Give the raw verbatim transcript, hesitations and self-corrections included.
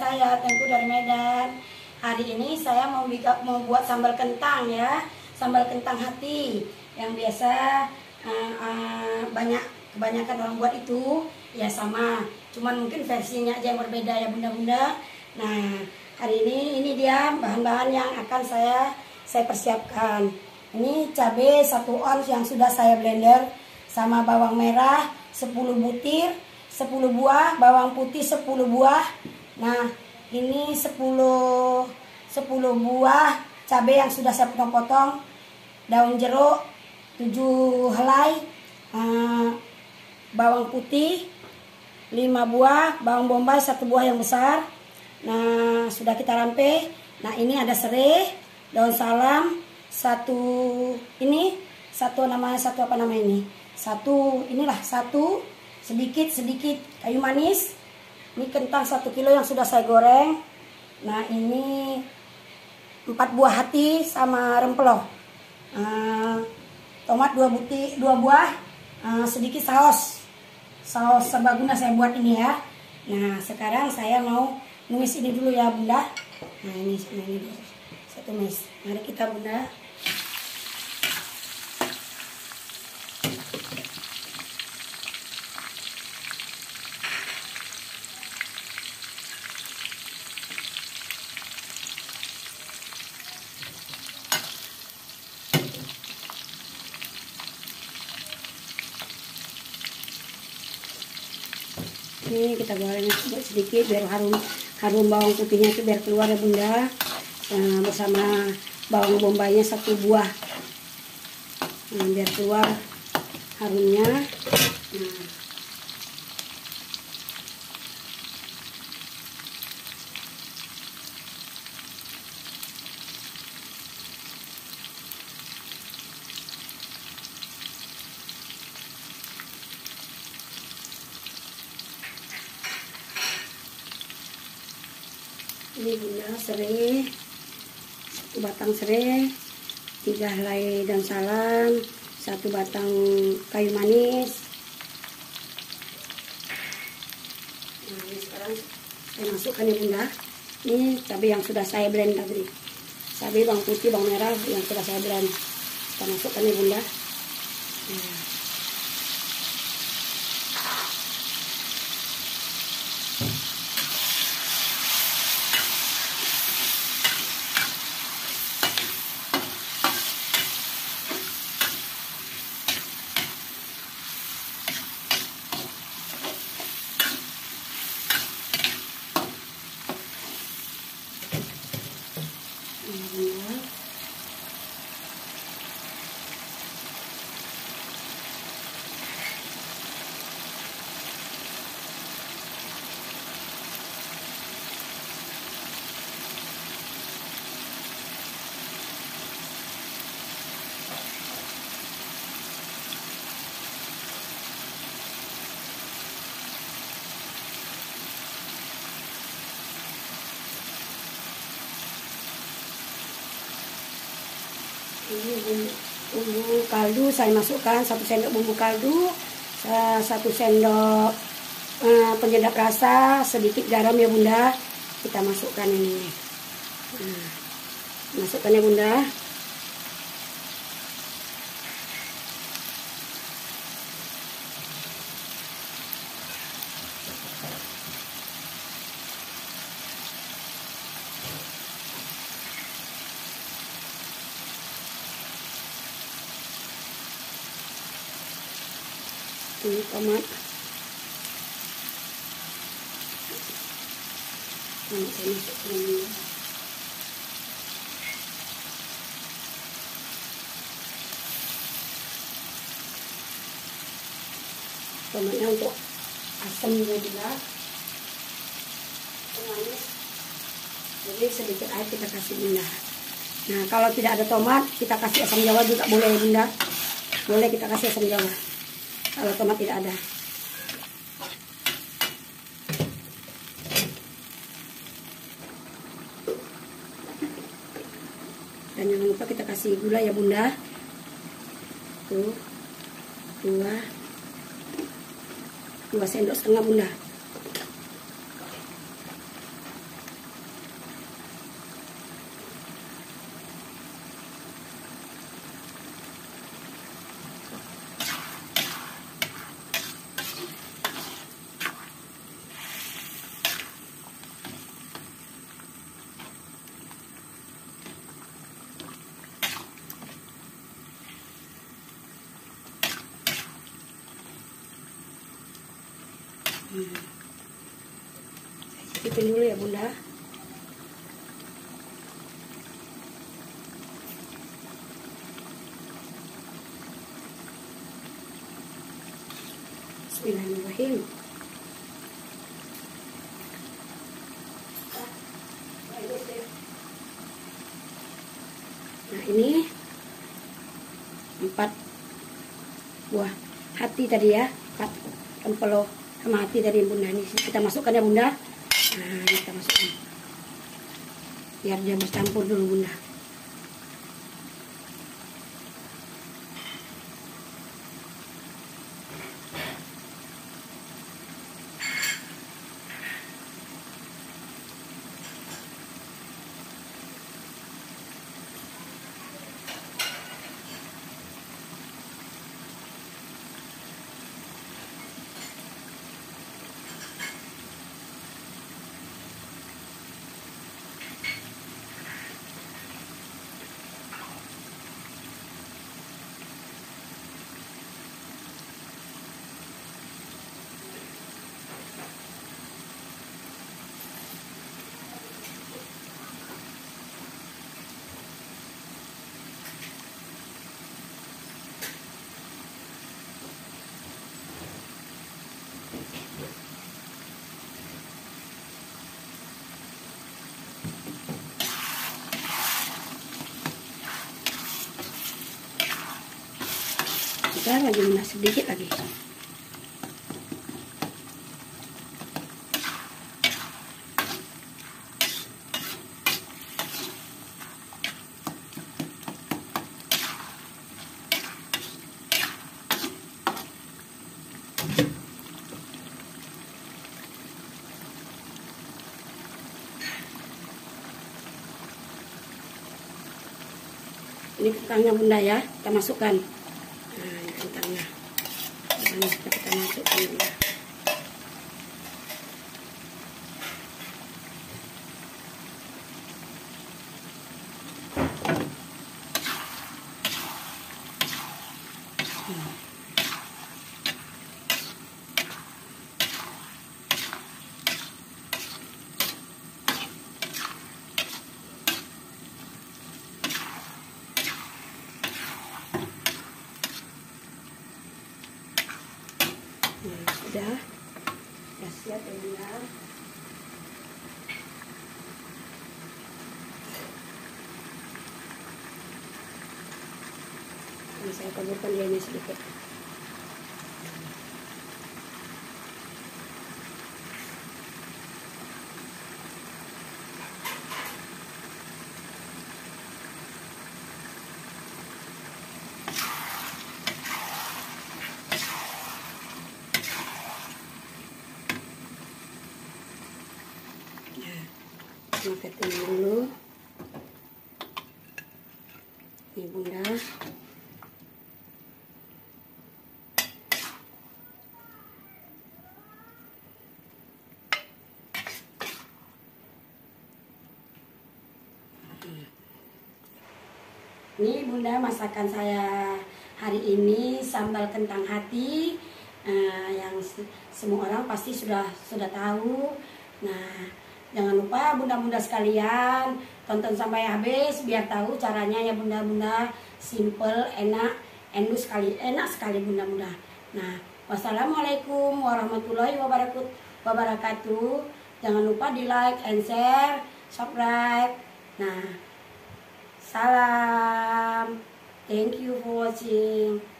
saya, Tengku dari Medan. Hari ini saya mau, mau buat sambal kentang ya, sambal kentang hati yang biasa uh, uh, banyak kebanyakan orang buat itu ya sama, cuman mungkin versinya aja yang berbeda ya bunda-bunda. Nah hari ini ini dia bahan-bahan yang akan saya saya persiapkan. Ini cabai satu ons yang sudah saya blender, sama bawang merah sepuluh butir, sepuluh buah, bawang putih sepuluh buah. Nah, ini sepuluh buah cabai yang sudah saya potong-potong, daun jeruk tujuh helai, uh, bawang putih lima buah, bawang bombay satu buah yang besar. Nah, sudah kita rampe. Nah, ini ada serai, daun salam, satu ini, satu namanya satu apa namanya ini? Satu inilah satu sedikit sedikit kayu manis. Ini kentang satu kilo yang sudah saya goreng. Nah ini empat buah hati sama rempelo. Uh, tomat dua butir dua buah, uh, sedikit saus saus serbaguna saya buat ini ya. Nah sekarang saya mau numis ini dulu ya bunda. Nah ini nah, ini dulu saya tumis. Mari kita bunda. Ini kita goreng sedikit biar harum harum bawang putihnya itu biar keluar ya bunda. Nah, bersama bawang bombaynya satu buah, nah, biar keluar harumnya. Nah. Ini bunda serai, satu batang serai, tiga helai daun salam, satu batang kayu manis. Nah ini sekarang saya masukkan ya bunda. Ini cabai yang sudah saya blend tadi, cabai bawang putih bawang merah yang sudah saya blend, kita masukkan ya bunda. Nah. Ini bumbu, bumbu kaldu saya masukkan satu sendok bumbu kaldu, satu sendok uh, penyedap rasa, sedikit garam ya bunda. Kita masukkan ini, nah, masukkan ya bunda. Ini tomat, nah, saya masukkan ini. Tomatnya untuk asam juga, manis. Jadi sedikit air kita kasih bunda. Nah kalau tidak ada tomat kita kasih asam jawa juga boleh bunda, boleh kita kasih asam jawa kalau tomat tidak ada. Dan jangan lupa kita kasih gula ya bunda. Tuh, dua, dua sendok setengah bunda. Hmm. Saya cicipin dulu ya Bunda. Bismillahirrahmanirrahim. Nah ini empat buah hati tadi ya, empat empelo sama hati tadi Bunda. Ini kita masukkan ya Bunda. Nah ini kita masukkan biar dia bercampur dulu Bunda. Kita lagi minyak sedikit lagi. Ini kentangnya Bunda ya, kita masukkan. Nah, ini kentangnya. Nah, kita, kita masukkan Bunda. Hmm. Nah, sudah, sudah siap ya Bunda. Ini saya taburkan dia ini sedikit. Angkatin dulu. Ini Bunda. Ini Bunda masakan saya hari ini, sambal kentang hati, uh, yang semua orang pasti sudah sudah tahu. Nah, jangan lupa bunda-bunda sekalian tonton sampai habis biar tahu caranya ya bunda-bunda. Simple, enak, endus sekali, enak sekali bunda-bunda. Nah, wassalamualaikum warahmatullahi wabarakatuh. Jangan lupa di like and share, subscribe. Nah, salam. Thank you for watching.